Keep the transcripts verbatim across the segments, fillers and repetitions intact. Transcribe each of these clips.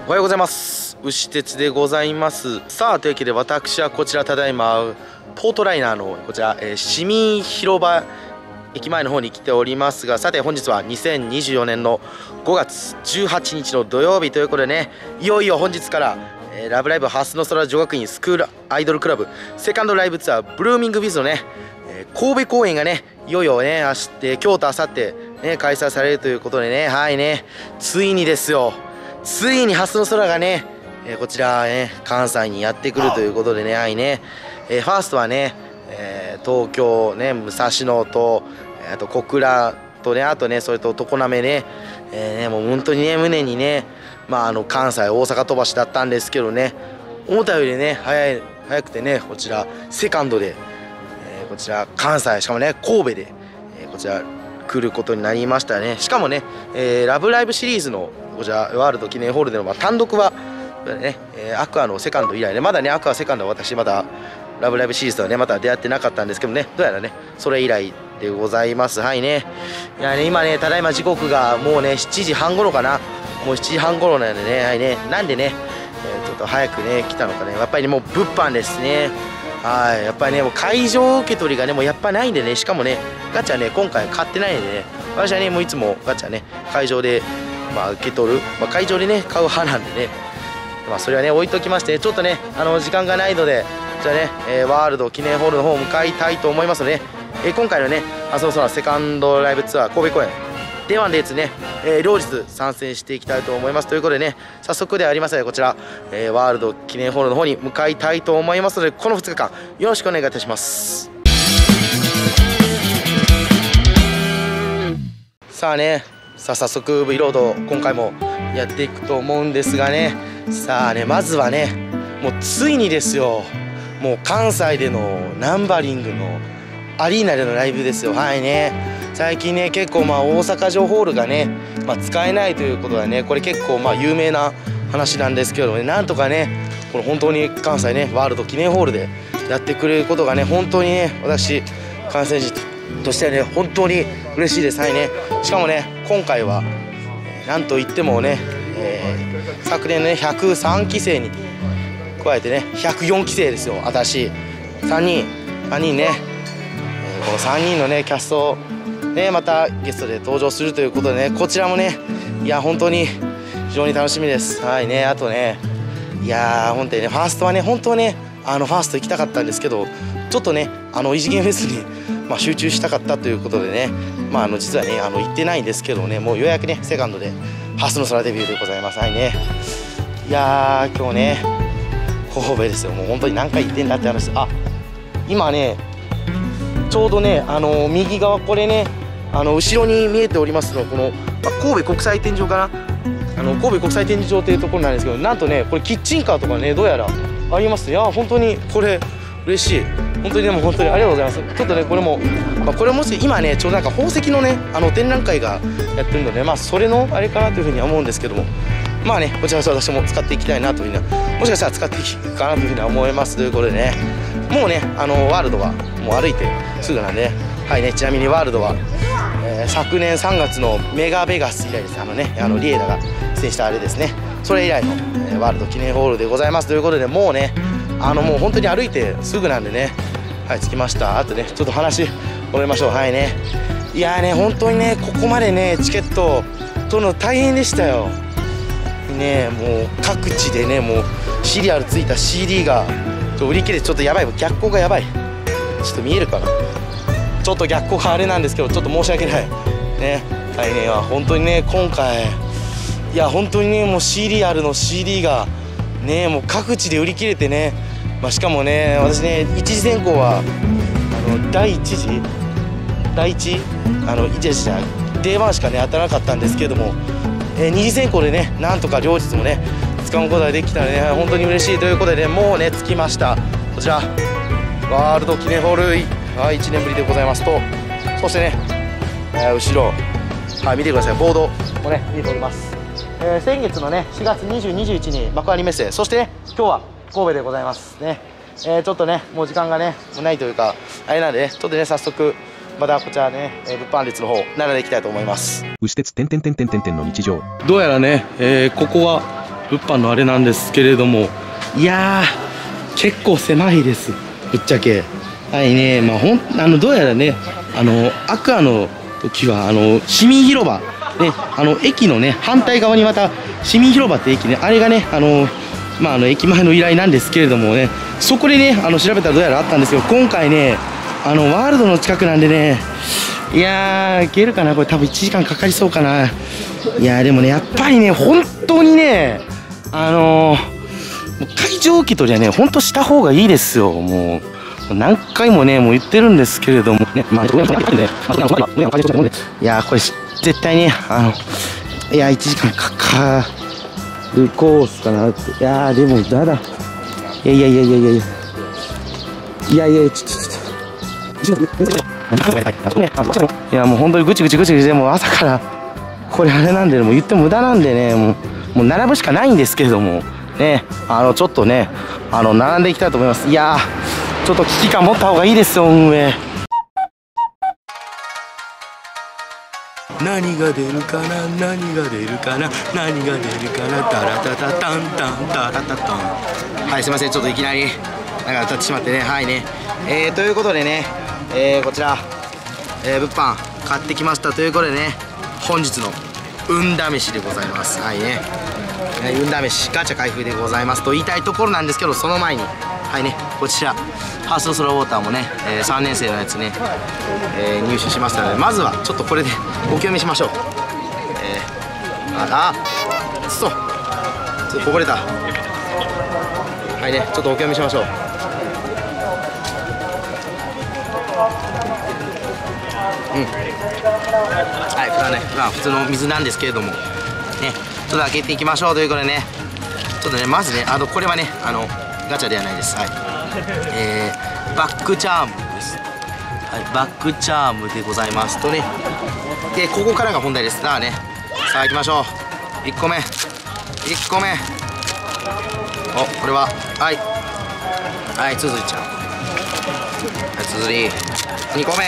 おはようございます。牛鉄でございます。さあ、というわけで私はこちらただいまポートライナーのこちら、えー、市民広場駅前の方に来ておりますが、さて本日はにせんにじゅうよねんのごがつじゅうはちにちの土曜日ということでね、いよいよ本日から「えー、ラブライブハスの空女学院スクールアイドルクラブセカンドライブツアーブルーミングビズのね、えー、神戸公演がねいよいよね明日、えー、今日と明後日ね開催されるということでね、はいね、ついにですよ、ついにハスの空がね、えー、こちらね関西にやってくるということでね、はいね、えー、ファーストはね、えー、東京ね武蔵野とあと小倉とね、あとねそれと常滑ね、えー、ねもう本当にね胸にね、まああの関西大阪飛ばしだったんですけどね、思ったよりね早い早くてね、こちらセカンドで、えー、こちら関西しかもね神戸で、えー、こちら来ることになりましたね。しかもね、えー、ラブライブシリーズのこちらワールド記念ホールでの、まあ、単独はね、えー、アクアのセカンド以来ね、まだねアクアセカンドは私まだラブライブシリーズとはねまだ出会ってなかったんですけどね、どうやらねそれ以来でございます。はいね、いやね今ねただいま時刻がもうねしちじはん頃かな、もうしちじはん頃なんでね、はいね、なんでね、えー、ちょっと早くね来たのかね、やっぱりねもう物販ですね。はい、やっぱりねもう会場受け取りがねもうやっぱないんでね、しかもねガチャね今回買ってないんでね、私はねもういつもガチャね会場でまあ受け取る、まあ、会場でね買う派なんでね、まあそれはね置いときまして、ちょっとねあの時間がないのでじゃあね、えー、ワールド記念ホールの方を向かいたいと思いますので、えー、今回のねハスの空セカンドライブツアー神戸公演ではですね、えー、両日参戦していきたいと思いますということでね、早速ではありますのでこちら、えー、ワールド記念ホールの方に向かいたいと思いますので、このふつかかんよろしくお願いいたします。さあね、さあ早速 V ロード今回もやっていくと思うんですがね、さあねまずはねもうついにですよ、もう関西でのナンバリングのアリーナでのライブですよ。はいね、最近ね結構まあ大阪城ホールがね、まあ、使えないということはね、これ結構まあ有名な話なんですけどね、なんとかねこの本当に関西ねワールド記念ホールでやってくれることがね本当にね私関西人としてはね本当に嬉しいです。はいね、しかもね今回は、えー、なんといってもね、えー、昨年のねひゃくさんきせいに加えてねひゃくよんきせいですよ。新しいさんにんさんにんね、えー、このさんにんのねキャストねまたゲストで登場するということでね、こちらもねいや本当に非常に楽しみです。はいね、あとねいやー本当にねファーストはね本当はねあのファースト行きたかったんですけど、ちょっとねあの異次元フェスに、まあ、集中したかったということでね、まああの実はねあの行ってないんですけどね、もうようやくねセカンドでハスの空デビューでございます。はいね、いやー今日ね神戸ですよ、もう本当に何回行ってんだって話です。あ、今ねちょうどねあの右側これねあの後ろに見えておりますのこの、まあ、神戸国際展示場かな、あの神戸国際展示場というところなんですけど、なんとねこれキッチンカーとかねどうやらあります。いや本当にこれ嬉しい、本当にでも本当にありがとうございます。ちょっとねこれも、まあ、これもし今ねちょうどなんか宝石のねあの展覧会がやってるので、まあそれのあれかなというふうには思うんですけども、まあねこちら私も使っていきたいなというふうには、もしかしたら使っていくかなというふうには思いますということでね、もうねあのワールドはもう歩いてすぐなんで、はいね、ちなみにワールドは、えー、昨年さんがつのメガベガス以来です。あのねあのリエダが出演したあれですね、それ以来の、えー、ワールド記念ホールでございますということで、もうねあのもう本当に歩いてすぐなんでね、はい着きました。あとねちょっと話戻りましょう。はいね、いやーね本当にねここまでねチケット取るの大変でしたよね。もう各地でねもうシリアルついた シーディー が売り切れてちょっとやばい、逆光がやばい、ちょっと見えるかな、ちょっと逆光があれなんですけどちょっと申し訳ないね。はいね、本当にね今回いや本当にねもうシリアルの シーディー がねもう各地で売り切れてね、まあ、しかもね私ね一次選考はあの第一次第一あの一次じゃデーワンしかね当たらなかったんですけれども、えー、二次選考でねなんとか両日もね掴むことができたらね本当に嬉しいということでね、もうね着きました。こちらワールド記念ホールはいいちねんぶりでございますと、そしてね、えー、後ろはい見てください、ボードもね見えております。えー、先月のねしがつにじゅう、にじゅういちに幕張メッセ、そしてね今日は神戸でございますね。えー、ちょっとねもう時間がねないというかあれなんでね、ちょっとね早速またこちらね、えー、物販列の方並んでいきたいと思います。 牛鉄点点点点点点の日常。 どうやらね、えー、ここは物販のあれなんですけれども、いやー結構狭いです、ぶっちゃけ。はいね、まあほんあのどうやらね、あのアクアの時はあの市民広場ね、あの駅のね反対側にまた市民広場って駅ね、あれがねあのまああの駅前の依頼なんですけれどもね、そこでねあの調べたらどうやらあったんですけど、今回ねあのワールドの近くなんでね、いやーいけるかな、これ多分いちじかんかかりそうかな。いやーでもねやっぱりね本当にねあのー、会場受け取りはね本当した方がいいですよ。もう何回もねもう言ってるんですけれどもね、まあ、いやーこれ絶対ねあのいやいちじかんかかるコースかなって。いやーでもだだいやいやいやいやいやいやいやいやちょっとちょっといやもう本当にぐちぐちぐちぐちでもう朝からこれあれなんでもう言っても無駄なんでね、もうもう並ぶしかないんですけれどもね、あのちょっとねあの並んでいきたいと思います。いやーちょっと危機感持った方がいいですよ運営。何が出るかな何が出るかな何が出るかなタラタタタンタンタラタタン。はいすいません、ちょっといきなりなんか歌ってしまってね。はいね、えー、ということでね、えー、こちら、えー、物販買ってきましたということでね、本日の運試しでございます。はいね、運試しガチャ開封でございますと言いたいところなんですけど、その前にはいねこちらファーストスローウォーターもね、えー、さんねん生のやつね、えー、入手しましたので、まずはちょっとこれでお清めしましょう。えー、ああそうちょっとこぼれた。はいねちょっとお清めしましょう。うんはい、これはねまあ普通の水なんですけれどもね、ちょっと開けていきましょうということでね、ちょっとねまずねあのこれはねあのガチャではないです。はい、えー、バックチャームです。はい、バックチャームでございますとね、でここからが本題です。さあね、さあ行きましょう。いっこめいっこめ、おこれははいはいつづりちゃん、はいつづりにこめ、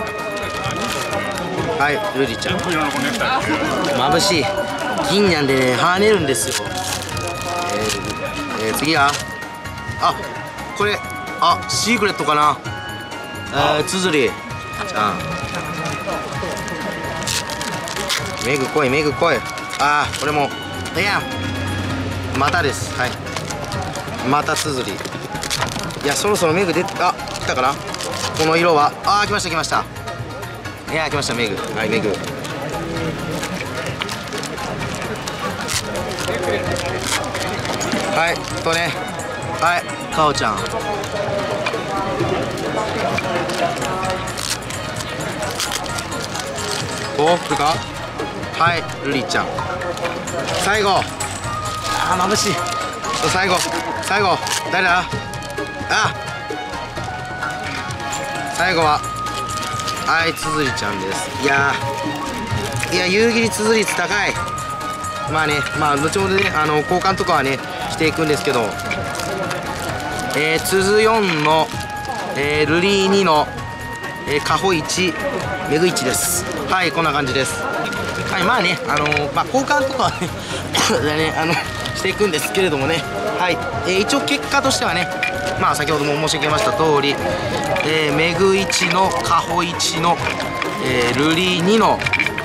はいルリちゃん、眩しい銀なんでね跳ねるんですよ。えーえー、次はあこれあシークレットかな、えー、つづりちゃん、メグ来いメグ来い。あーこれもいやまたです。はいまたつづり、いやそろそろメグ出てあ来たかな、この色はあー来ました来ました、いや来ましたメグ、はいメグ、はいとねはいかおちゃん、おこれかはいルリちゃん、最後あー眩しい、最後最後誰だあ最後ははいつづりちゃんです。いやーいや夕霧つづり率高い。まあねまあ後ほどねあの交換とかはねしていくんですけど、えー、つづよんの、えー、ルリーにの、えー、カホいちメグいちです。はいこんな感じです。はいまあねあのー、まあ交換とかはねねあのしていくんですけれどもね、はい、えー、一応結果としてはねまあ先ほども申し上げました通り、えー、メグいちのカホいちの、えー、ルリーにの、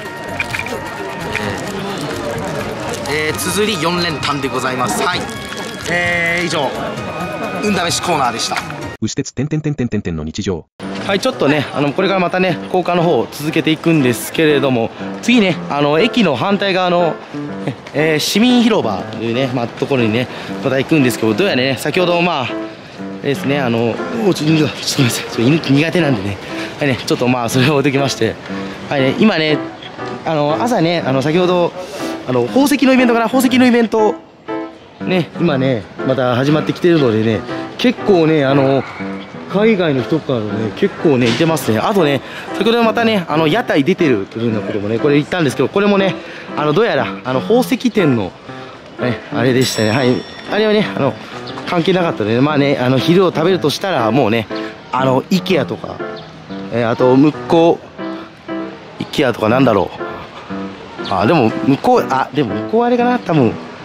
えーえー、つづりよん連単でございます。はい、えー、以上運試しコーナーでした。 牛鉄点点点点点点の日常。 はいちょっとねあのこれからまたね交換の方を続けていくんですけれども、次ねあの駅の反対側の、えー、市民広場というね、まあ、ところにねまた行くんですけど、どうやらね先ほどまあですねあのおちょっとすみません、それ犬苦手なんでね、はいねちょっとまあそれを置いてきまして、はいね今ねあの朝ねあの先ほどあの宝石のイベントかな、宝石のイベントね今ねまた始まってきてるのでね、結構ねあの海外の人からね結構ねいてますね。あとね先ほどまたねあの屋台出てるというようなこともねこれ言ったんですけど、これもねあのどうやらあの宝石店の、ね、あれでしたね。はいあれはねあの関係なかったので、まあねあの昼を食べるとしたらもうねあの IKEA とか、えー、あと向こう IKEA とかなんだろう、あでも向こうあでも向こうあれかな多分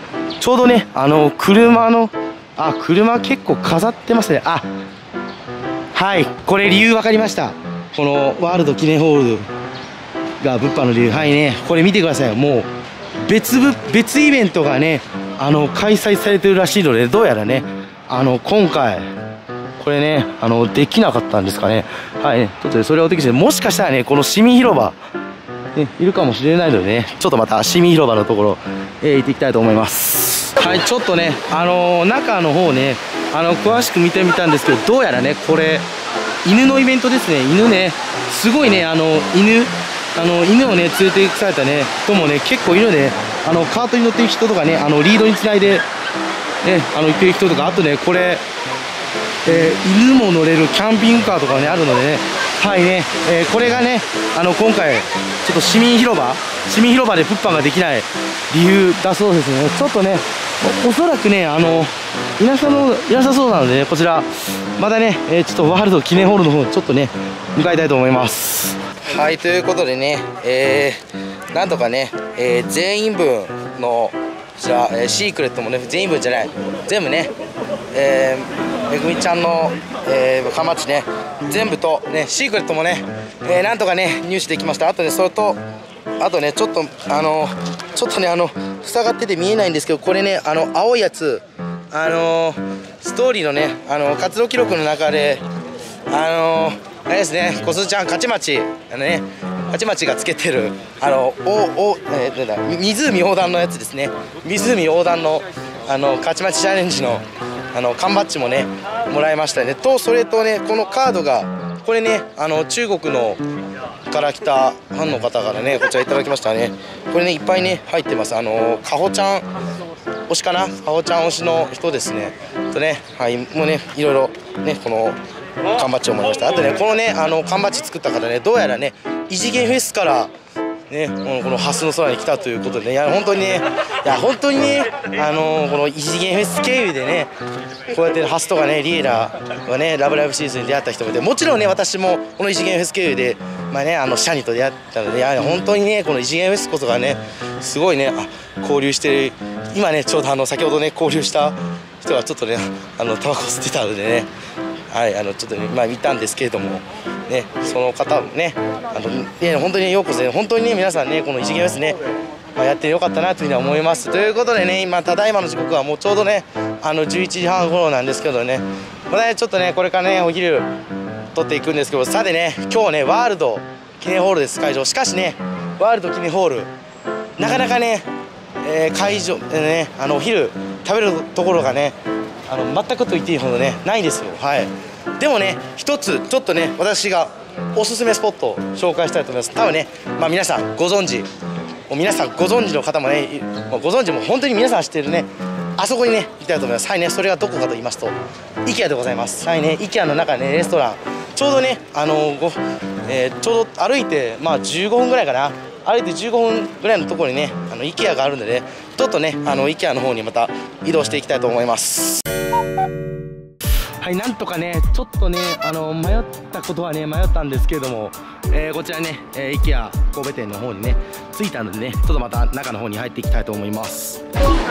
ちょうどねあの車のあ車結構飾ってますね。あはい、これ理由分かりました。このワールド記念ホールが物販の理由、はいね、これ見てください。もう別部別イベントがねあの開催されてるらしいので、どうやらねあの今回これねあのできなかったんですかね。はいね、ちょっとねそれをお手きして、もしかしたらねこの市民広場、ね、いるかもしれないのでね、ちょっとまた市民広場のところ、えー、行っていきたいと思います。はい、ちょっとねあのー、中の方ねあの詳しく見てみたんですけど、どうやらねこれ犬のイベントですね。犬ねすごいねあの犬あの犬をね連れて行かれたね人もね結構いるので、あのカートに乗っている人とかね、あのリードにつないでねあの行っている人とか、あとねこれ、えー、犬も乗れるキャンピングカーとかねあるのでね、はいね、えー、これがねあの今回ちょっと市民広場市民広場で物販ができない理由だそうですね。ちょっとね お, おそらくねあのいなさのいなさそうなので、ね、こちらまたね、えー、ちょっとワールド記念ホールの方ちょっとね向かいたいと思います。はい、ということでね、えー、なんとかね、えー、全員分のこちら、えー、シークレットもね全員分じゃない全部ね、えー、めぐみちゃんの、えー、缶バッジね全部とねシークレットもね、えー、なんとかね入手できました。あとねそれとあとねちょっとあのちょっとねあの塞がってて見えないんですけど、これねあの青いやつあのストーリーのねあの活動記録の中であのあれですね、こすちゃん勝ち町あのね勝ち町がつけてるあのおお、えー、なんだ湖横断のやつですね。湖横断のあの勝ち町チャレンジのあの缶バッジもねもらいましたね。とそれとねこのカードがこれねあの中国のから来たファンの方からねこちらいただきましたね。これねいっぱいね入ってます。あのかほちゃん推しかな、かほちゃん推しの人ですねとね、はいもうねいろいろねこの缶バッジをもらいました。あとねこのねあの缶バッジ作った方ねどうやらね異次元フェスからねこのハスの空に来たということでね、いや本当にねいや本当にねあのこの異次元フェス経由でねこうやってハスとかねリエラがねラブライブシーズンに出会った人もいて、もちろんね私もこの異次元フェス経由でまあねあのシャニと出会ったので、いや本当にねこの異次元フェスこそがねすごいねあ交流してる今ねちょうどあの先ほどね交流した人がちょっとねあのタバコ吸ってたのでね、はい、あのちょっとね、まあ、見たんですけれども、ね、その方もね、あのね本当にようこそね、本当にね、皆さんね、この異次元フェスね、まあ、やってよかったなというふうに思います。ということでね、今、ただいまの時刻はもうちょうどね、あのじゅういちじはん頃なんですけどね、まだね、ちょっとね、これからね、お昼取っていくんですけど、さてね、今日ね、ワールド記念ホールです、会場。しかしね、ワールド記念ホール、なかなかね、えー、会場、えーね、あのお昼食べるところがね、あの全くと言っていいほどねないんですよ。はい、でもね一つちょっとね私がおすすめスポットを紹介したいと思います。多分ね、まあ、皆さんご存知皆さんご存知の方もねご存知も本当に皆さん知ってるねあそこにね行きたいと思います。はいね、それがどこかと言いますと IKEA でございます。はいね、 IKEA の中ねレストランちょうどねあのご、えー、ちょうど歩いてまあじゅうごふんぐらいかな歩いてじゅうごふんぐらいのところにねあの IKEA があるので、ね、ちょっとねあの IKEA の方にまた移動していきたいと思います。はい、なんとかねちょっとねあの迷ったことはね迷ったんですけれども、えー、こちらね、えー、IKEA 神戸店の方にね着いたのでねちょっとまた中の方に入っていきたいと思います。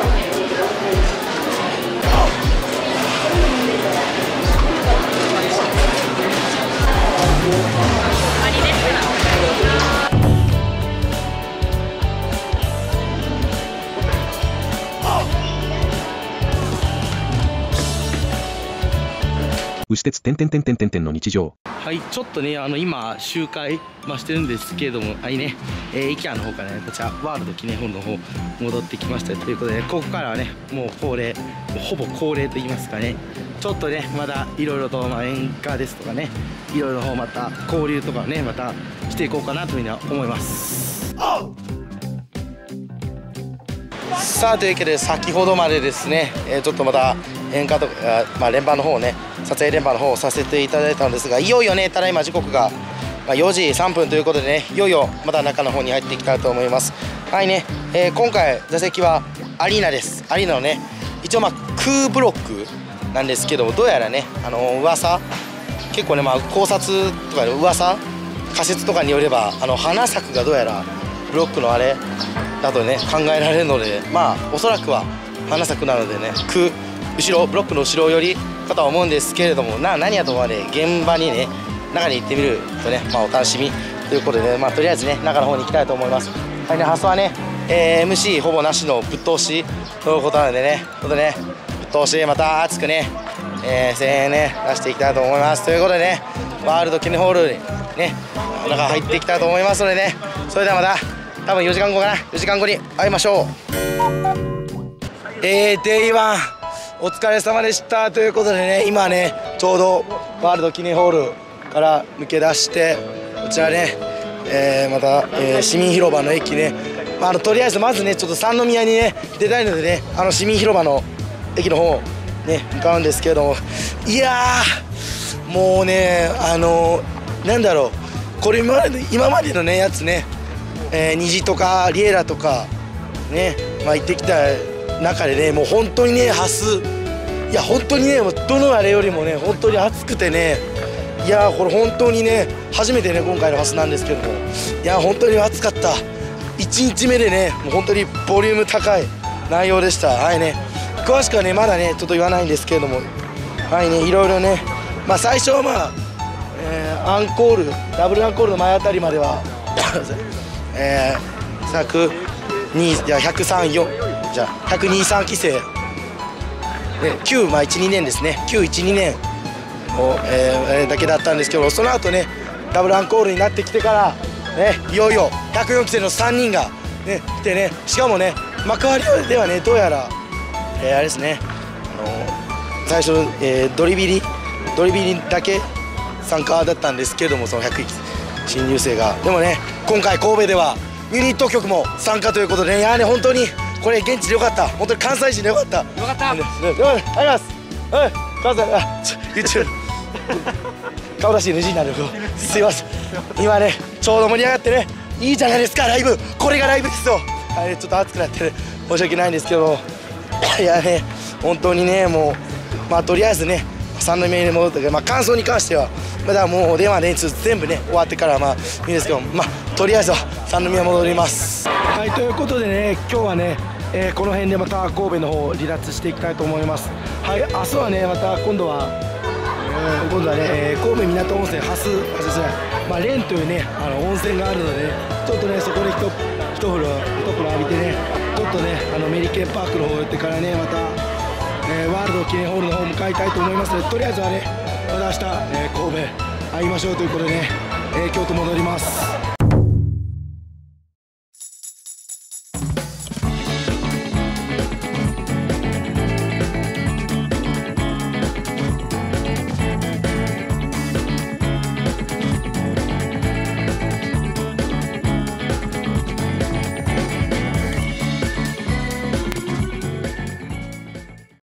牛鉄点点点点点点の日常。 はい、ちょっとねあの今周回、まあ、してるんですけれども、はいね、えー、IKEA の方からねこちらワールド記念ホールの方戻ってきましたということで、ここからはねもう恒例ほぼ恒例と言いますかね、ちょっとねまだいろいろと、まあ、演歌ですとかねいろいろまた交流とかねまたしていこうかなというふうには思います。さあというわけで先ほどまでですね、えー、ちょっとまた演歌とか、まあ、連番の方をね撮影連番の方をさせていただいたんですが、いよいよねただいま時刻がよじさんぷんということでねいよいよまた中の方に入っていきたいと思います。はいね、えー、今回座席はアリーナです。アリーナのね一応まあ空ブロックなんですけども、どうやらねあの噂結構ねまあ考察とかの噂仮説とかによればあの花咲がどうやらブロックのあれだとね考えられるので、まあおそらくは花咲くなのでね、く後ろブロックの後ろ寄りかとは思うんですけれども、な何やともね現場にね中に行ってみるとね、まあ、お楽しみということでね、まあ、とりあえずね中の方に行きたいと思います。はいね、発送はね、えー、エムシー ほぼなしのぶっ通しということなのでね、ちょっとねぶっ通しまた熱くね、えー、声援ね出していきたいと思います。ということでね、ワールド記念ホールにね中入っていきたいと思いますのでね、それではまた多分よじかんごかな、よじかんごに会いましょう。えー、デイワンお疲れ様でしたということでね、今ねちょうどワールド記念ホールから抜け出してこちらね、えー、また、えー、市民広場の駅ね、まあ、あのとりあえずまずねちょっと三宮にね出たいのでね、あの市民広場の駅の方ね向かうんですけれども、いやーもうねあのー、なんだろう、これ今まで今までのねやつね、えー、虹とかリエラとかね、まあ、行ってきた中でね、もう本当にねハス、いや本当にねもうどのあれよりもね本当に暑くてね、いやこれ本当にね初めてね今回のハスなんですけども、いや本当に暑かった。いちにちめでねもう本当にボリューム高い内容でした。はいね、詳しくはねまだねちょっと言わないんですけれども、はいね、いろいろね、まあ最初はまあ、えー、アンコールダブルアンコールの前あたりまではえー、ひゃくにじゃひゃくさんよんじゃひゃくにじゅうさん期生、ね、きゅう、まあいちにねんですね、きゅういちにねんを、えー、だけだったんですけど、その後ねダブルアンコールになってきてからね、いよいよひゃくよん期生のさんにんがね来てね、しかもね幕張ではねどうやら、えー、あれですね、あのー、最初、えー、ドリビリドリビリだけ参加だったんですけれども、そのひゃく新入生がでもね今回神戸ではユニット曲も参加ということでね、いやーね本当にこれ現地でよかった、本当に関西人でよかった、よかった、 ね、ね、よかった、ありがとうございます。はい、関西、あ、ちょ YouTube 顔出し エヌジー になる、すいません、今ねちょうど盛り上がってね、いいじゃないですかライブ、これがライブですよ。はい、ちょっと熱くなってね申し訳ないんですけど、いやね本当にねもうまあとりあえずね三宮に戻ったけど、まあ感想に関してはまだもう電話電通全部ね終わってからまあいいんですけど、まあとりあえずは三宮戻ります。はい、ということでね今日はね、えー、この辺でまた神戸の方離脱していきたいと思います。はい、明日はねまた今度は、えー、今度はね、えー、神戸港温泉ハスハスですね、まあレンというねあの温泉があるので、ね、ちょっとねそこでひと一風呂一風呂浴びてね、ちょっとねあのメリケンパークの方行ってからねまた、えー、ワールド記念ホールの方向かいたいと思いますので、とりあえずはねまた明日、えー、神戸会いましょうということでね、えー、京都戻ります。